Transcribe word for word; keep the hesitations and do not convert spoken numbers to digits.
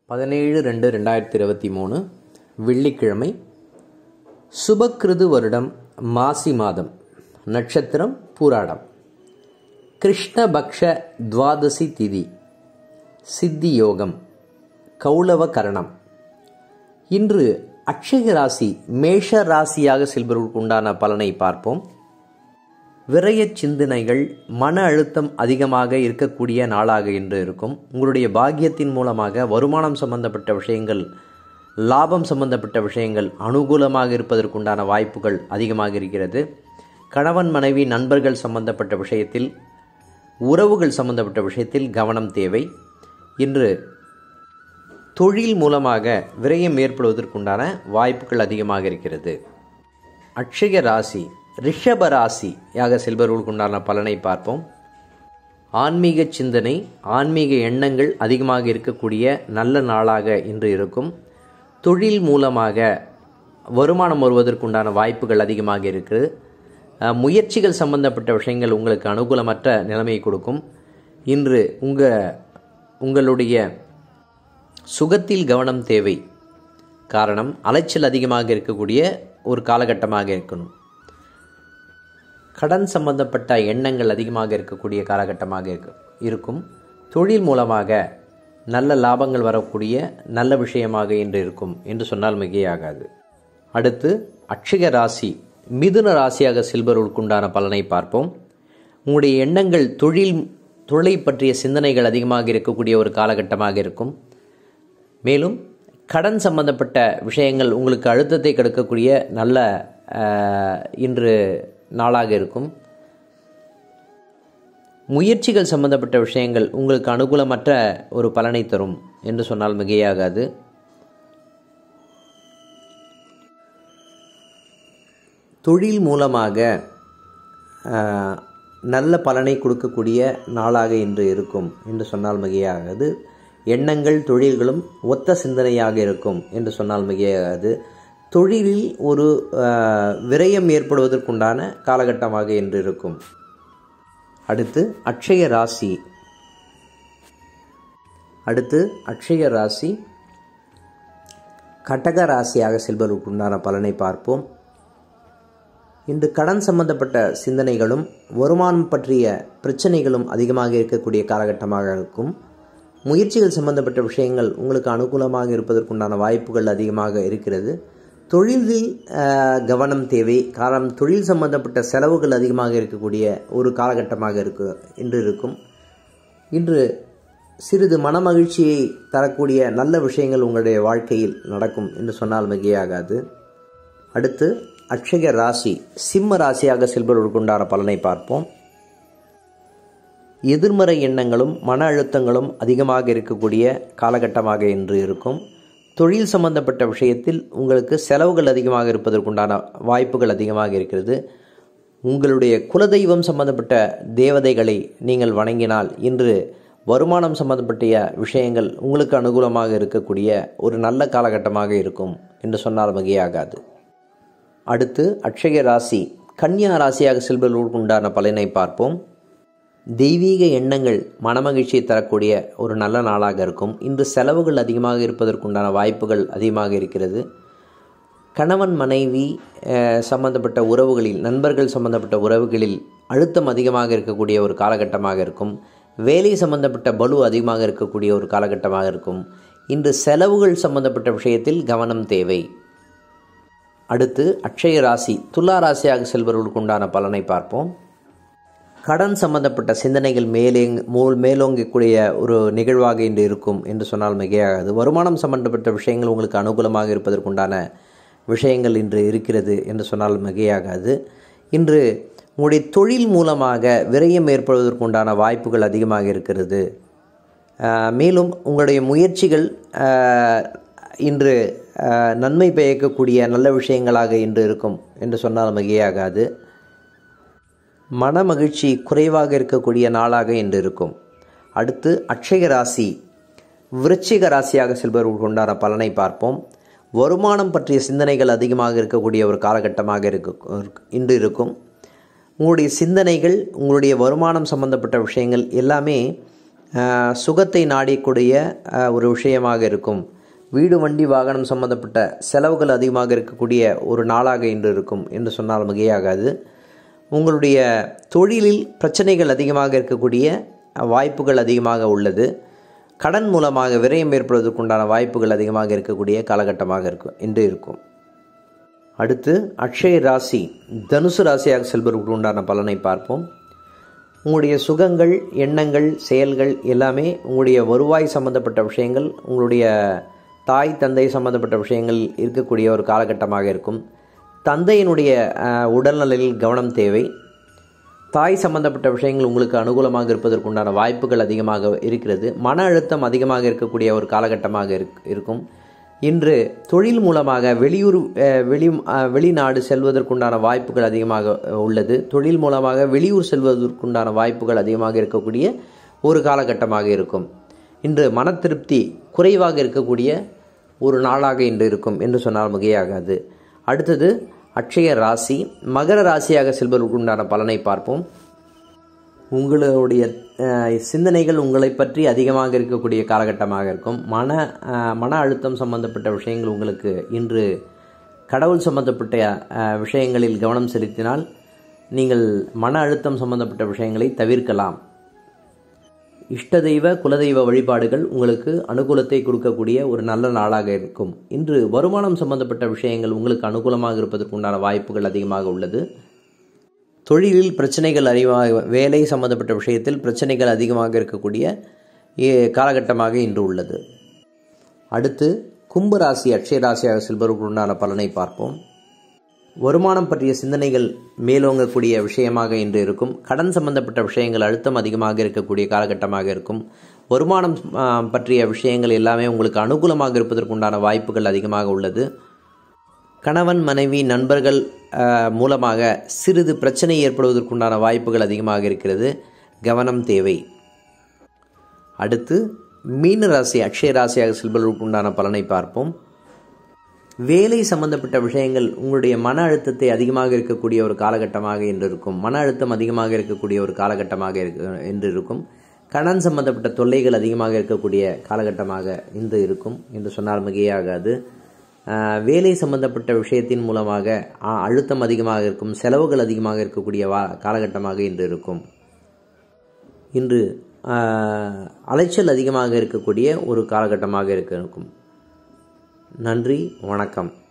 பதினேழு ரெண்டு ரெண்டாயிரத்தி இருபத்தி மூணு வெள்ளிக்கிழமை, சுபக்கிருது வருடம், மாசி மாதம், நட்சத்திரம் பூராடம், கிருஷ்ணபக்ஷ துவாதசி திதி, சித்தி யோகம், கௌளவ கரணம். இன்று அக்ஷய ராசி மேஷ ராசியாக செல்பவர்களுக்கு உண்டான பலனை பார்ப்போம். விரய சிந்தனைகள், மன அழுத்தம் அதிகமாக இருக்கக்கூடிய நாளாக இன்று இருக்கும். உங்களுடைய பாக்கியத்தின் மூலமாக வருமானம் சம்பந்தப்பட்ட விஷயங்கள், லாபம் சம்பந்தப்பட்ட விஷயங்கள் அனுகூலமாக இருப்பதற்குண்டான வாய்ப்புகள் அதிகமாக இருக்கிறது. கணவன் மனைவி நண்பர்கள் சம்பந்தப்பட்ட விஷயத்தில், உறவுகள் சம்பந்தப்பட்ட விஷயத்தில் கவனம் தேவை. இன்று தொழில் மூலமாக விரயம் ஏற்படுவதற்குண்டான வாய்ப்புகள் அதிகமாக இருக்கிறது. அக்ஷய ராசி ரிஷப ராசியாக செல்பவர்களுக்கு உண்டான பலனை பார்ப்போம். ஆன்மீக சிந்தனை, ஆன்மீக எண்ணங்கள் அதிகமாக இருக்கக்கூடிய நல்ல நாளாக இன்று இருக்கும். தொழில் மூலமாக வருமானம் வருவதற்குண்டான வாய்ப்புகள் அதிகமாக இருக்குது. முயற்சிகள் சம்பந்தப்பட்ட விஷயங்கள் உங்களுக்கு அனுகூலமற்ற நிலைமையை கொடுக்கும். இன்று உங்கள் உங்களுடைய சுகத்தில் கவனம் தேவை. காரணம், அலைச்சல் அதிகமாக இருக்கக்கூடிய ஒரு காலகட்டமாக இருக்கணும். கடன் சம்பந்தப்பட்ட எண்ணங்கள் அதிகமாக இருக்கக்கூடிய காலகட்டமாக இருக்கும். தொழில் மூலமாக நல்ல லாபங்கள் வரக்கூடிய நல்ல விஷயமாக இன்று இருக்கும் என்று சொன்னால் மிகையாகாது. அடுத்து அக்ஷய ராசி மிதுன ராசியாக செல்பவர்களுக்குண்டான பலனை பார்ப்போம். உங்களுடைய எண்ணங்கள் தொழில் தொழிலை பற்றிய சிந்தனைகள் அதிகமாக இருக்கக்கூடிய ஒரு காலகட்டமாக இருக்கும். மேலும் கடன் சம்பந்தப்பட்ட விஷயங்கள் உங்களுக்கு அழுத்தத்தை கொடுக்கக்கூடிய நல்ல இன்று நாளாக இருக்கும். முயற்சிகள் சம்பந்தப்பட்ட விஷயங்கள் உங்களுக்கு அனுகூலமற்ற ஒரு பலனை தரும் என்று சொன்னால் மிகையாகாது. தொழில் மூலமாக நல்ல பலனை கொடுக்கக்கூடிய நாளாக இன்று இருக்கும் என்று சொன்னால் மிகையாகாது. எண்ணங்கள் தொழில்களும் ஒத்த சிந்தனையாக இருக்கும் என்று சொன்னால் மிகையாகாது. தொழிலில் ஒரு விரயம் ஏற்படுவதற்குண்டான காலகட்டமாக இன்று இருக்கும். அடுத்து அக்ஷய ராசி அடுத்து அக்ஷய ராசி கடக ராசியாக செல்பவர்களுக்குண்டான பலனை பார்ப்போம். இன்று கடன் சம்பந்தப்பட்ட சிந்தனைகளும் வருமானம் பற்றிய பிரச்சனைகளும் அதிகமாக இருக்கக்கூடிய காலகட்டமாக இருக்கும். முயற்சிகள் சம்பந்தப்பட்ட விஷயங்கள் உங்களுக்கு அனுகூலமாக இருப்பதற்குண்டான வாய்ப்புகள் அதிகமாக இருக்கிறது. தொழிலில் கவனம் தேவை. காரணம், தொழில் சம்பந்தப்பட்ட செலவுகள் அதிகமாக இருக்கக்கூடிய ஒரு காலகட்டமாக இருக்கு இன்று இருக்கும். இன்று சிறிது மன மகிழ்ச்சியை தரக்கூடிய நல்ல விஷயங்கள் உங்களுடைய வாழ்க்கையில் நடக்கும் என்று சொன்னால் மிகையாகாது. அடுத்து அக்ஷய ராசி சிம்ம ராசியாக செல்பவர்களுக்கு உண்டான பலனை பார்ப்போம். எதிர்மறை எண்ணங்களும் மன அழுத்தங்களும் அதிகமாக இருக்கக்கூடிய காலகட்டமாக இன்று இருக்கும். தொழில் சம்பந்தப்பட்ட விஷயத்தில் உங்களுக்கு செலவுகள் அதிகமாக இருப்பதற்குண்டான வாய்ப்புகள் அதிகமாக இருக்கிறது. உங்களுடைய குலதெய்வம் சம்பந்தப்பட்ட தேவதைகளை நீங்கள் வணங்கினால் இன்று வருமானம் சம்பந்தப்பட்ட விஷயங்கள் உங்களுக்கு அனுகூலமாக இருக்கக்கூடிய ஒரு நல்ல காலகட்டமாக இருக்கும் என்று சொன்னால் மிகையாகாது. அடுத்து அக்ஷய ராசி கன்னியா ராசியாக செல்பவர்களுக்கு உண்டான பலனை பார்ப்போம். தெய்வீக எண்ணங்கள் மனமகிழ்ச்சியை தரக்கூடிய ஒரு நல்ல நாளாக இருக்கும். இன்று செலவுகள் அதிகமாக இருப்பதற்குண்டான வாய்ப்புகள் அதிகமாக இருக்கிறது. கணவன் மனைவி சம்பந்தப்பட்ட உறவுகளில், நண்பர்கள் சம்பந்தப்பட்ட உறவுகளில் அழுத்தம் அதிகமாக இருக்கக்கூடிய ஒரு காலகட்டமாக இருக்கும். வேலை சம்பந்தப்பட்ட பலு அதிகமாக இருக்கக்கூடிய ஒரு காலகட்டமாக இருக்கும். இன்று செலவுகள் சம்பந்தப்பட்ட விஷயத்தில் கவனம் தேவை. அடுத்து அக்ஷய ராசி துலா ராசியாக செல்பவர்களுக்கு உண்டான பலனை பார்ப்போம். கடன் சம்பந்தப்பட்ட சிந்தனைகள் மேலே மேலோங்கக்கூடிய ஒரு நிகழ்வாக இன்று இருக்கும் என்று சொன்னால் மிகையாகாது. வருமானம் சம்பந்தப்பட்ட விஷயங்கள் உங்களுக்கு அனுகூலமாக இருப்பதற்குண்டான விஷயங்கள் இன்று இருக்கிறது என்று சொன்னால் மிகையாகாது. இன்று உங்களுடைய தொழில் மூலமாக விரயம் ஏற்படுவதற்குண்டான வாய்ப்புகள் அதிகமாக இருக்கிறது. மேலும் உங்களுடைய முயற்சிகள் இன்று நன்மை பயக்கக்கூடிய நல்ல விஷயங்களாக இன்று இருக்கும் என்று சொன்னால் மிகையாகாது. மன மகிழ்ச்சி குறைவாக இருக்கக்கூடிய நாளாக இன்று இருக்கும். அடுத்து அக்ஷய ராசி விருச்சிக ராசியாக செல்பவர்களுக்கு உண்டான பலனை பார்ப்போம். வருமானம் பற்றிய சிந்தனைகள் அதிகமாக இருக்கக்கூடிய ஒரு காலகட்டமாக இருக்கு இன்று இருக்கும். உங்களுடைய சிந்தனைகள், உங்களுடைய வருமானம் சம்பந்தப்பட்ட விஷயங்கள் எல்லாமே சுகத்தை நாடிக்கூடிய ஒரு விஷயமாக இருக்கும். வீடு வண்டி வாகனம் சம்பந்தப்பட்ட செலவுகள் அதிகமாக இருக்கக்கூடிய ஒரு நாளாக இன்று இருக்கும் என்று சொன்னால் மிகையாகாது. உங்களுடைய தொழிலில் பிரச்சனைகள் அதிகமாக இருக்கக்கூடிய வாய்ப்புகள் அதிகமாக உள்ளது. கடன் மூலமாக விரயம் ஏற்படுவதற்குண்டான வாய்ப்புகள் அதிகமாக இருக்கக்கூடிய காலகட்டமாக இருக்கும் என்று இருக்கும். அடுத்து அக்ஷய ராசி தனுசு ராசியாக செல்பவர்களுக்கு உண்டான பலனை பார்ப்போம். உங்களுடைய சுகங்கள், எண்ணங்கள், செயல்கள் எல்லாமே உங்களுடைய வருவாய் சம்பந்தப்பட்ட விஷயங்கள், உங்களுடைய தாய் தந்தை சம்பந்தப்பட்ட விஷயங்கள் இருக்கக்கூடிய ஒரு காலகட்டமாக இருக்கும். தந்தையினுடைய உடல்நலையில் கவனம் தேவை. தாய் சம்பந்தப்பட்ட விஷயங்கள் உங்களுக்கு அனுகூலமாக இருப்பதற்குண்டான வாய்ப்புகள் அதிகமாக இருக்கிறது. மன அழுத்தம் அதிகமாக இருக்கக்கூடிய ஒரு காலகட்டமாக இருக்கும். இன்று தொழில் மூலமாக வெளியூர் வெளி வெளிநாடு செல்வதற்குண்டான வாய்ப்புகள் அதிகமாக உள்ளது. தொழில் மூலமாக வெளியூர் செல்வதற்குண்டான வாய்ப்புகள் அதிகமாக இருக்கக்கூடிய ஒரு காலகட்டமாக இருக்கும். இன்று மன திருப்தி குறைவாக இருக்கக்கூடிய ஒரு நாளாக இன்று இருக்கும் என்று சொன்னால் மிகையாகாது. அடுத்தது அக்ஷய ராசி மகர ராசியாக செல்வதற்குண்டான பலனை பார்ப்போம். உங்களுடைய சிந்தனைகள் உங்களை பற்றி அதிகமாக இருக்கக்கூடிய காலகட்டமாக இருக்கும். மன மன அழுத்தம் சம்பந்தப்பட்ட விஷயங்கள் உங்களுக்கு இன்று கடவுள் சம்பந்தப்பட்ட விஷயங்களில் கவனம் செலுத்தினால் நீங்கள் மன அழுத்தம் சம்பந்தப்பட்ட விஷயங்களை தவிர்க்கலாம். இஷ்ட தெய்வ குலதெய்வ வழிபாடுகள் உங்களுக்கு அனுகூலத்தை கொடுக்கக்கூடிய ஒரு நல்ல நாளாக இருக்கும். இன்று வருமானம் சம்பந்தப்பட்ட விஷயங்கள் உங்களுக்கு அனுகூலமாக இருப்பதற்குண்டான வாய்ப்புகள் அதிகமாக உள்ளது. தொழிலில் பிரச்சனைகள் அதிகமாக, வேலை சம்பந்தப்பட்ட விஷயத்தில் பிரச்சனைகள் அதிகமாக இருக்கக்கூடிய காலகட்டமாக இன்று உள்ளது. அடுத்து கும்பராசி அக்ஷய ராசியாக செல்பவர்களுக்கு உண்டான பலனை பார்ப்போம். வருமானம் பற்றிய சிந்தனைகள் மேலோங்கக்கூடிய விஷயமாக இன்று இருக்கும். கடன் சம்பந்தப்பட்ட விஷயங்கள் அழுத்தம் அதிகமாக இருக்கக்கூடிய காலகட்டமாக இருக்கும். வருமானம் பற்றிய விஷயங்கள் எல்லாமே உங்களுக்கு அனுகூலமாக இருப்பதற்குண்டான வாய்ப்புகள் அதிகமாக உள்ளது. கணவன் மனைவி நண்பர்கள் மூலமாக சிறிது பிரச்சனை ஏற்படுவதற்குண்டான வாய்ப்புகள் அதிகமாக இருக்கிறது. கவனம் தேவை. அடுத்து மீன ராசி அக்ஷய ராசியாக செல்பவர்களுக்கு உண்டான பலனை பார்ப்போம். வேலை சம்பந்தப்பட்ட விஷயங்கள் உங்களுடைய மன அழுத்தத்தை அதிகமாக இருக்கக்கூடிய ஒரு காலகட்டமாக இன்று இருக்கும். மன அழுத்தம் அதிகமாக இருக்கக்கூடிய ஒரு காலகட்டமாக இன்று இருக்கும். கடன் சம்பந்தப்பட்ட தொல்லைகள் அதிகமாக இருக்கக்கூடிய காலகட்டமாக இன்று இருக்கும் என்று சொன்னால் மிகையாகாது. வேலை சம்பந்தப்பட்ட விஷயத்தின் மூலமாக அழுத்தம் அதிகமாக இருக்கும், செலவுகள் அதிகமாக இருக்கக்கூடிய வா காலகட்டமாக இன்று இருக்கும். இன்று அலைச்சல் அதிகமாக இருக்கக்கூடிய ஒரு காலகட்டமாக இருக்கும். நன்றி, வணக்கம்.